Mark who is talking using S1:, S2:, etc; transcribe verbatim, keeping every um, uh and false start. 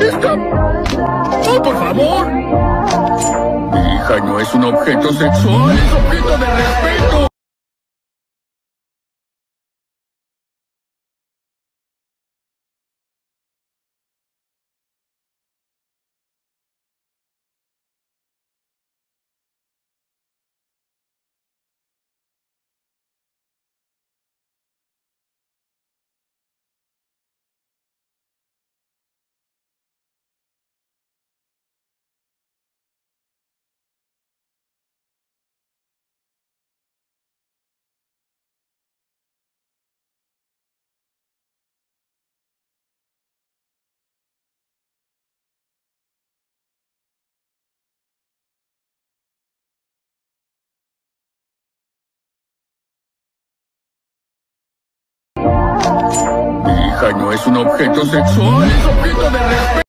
S1: Está... ¡Oh, por favor! Mi hija no es un objeto sexual, es objeto de respeto. Mi hija no es un objeto sexual, es objeto de respeto.